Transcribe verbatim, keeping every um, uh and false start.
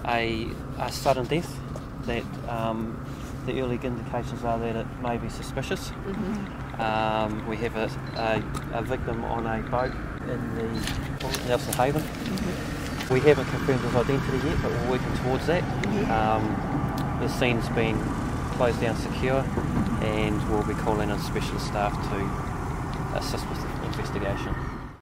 a, a sudden death that um, the early indications are that it may be suspicious. Mm-hmm. Um, we have a, a, a victim on a boat in the Nelson Haven. Mm-hmm. We haven't confirmed his identity yet, but we're working towards that. Mm-hmm. um, the scene's been closed down secure, and we'll be calling in specialist staff to assist with the investigation.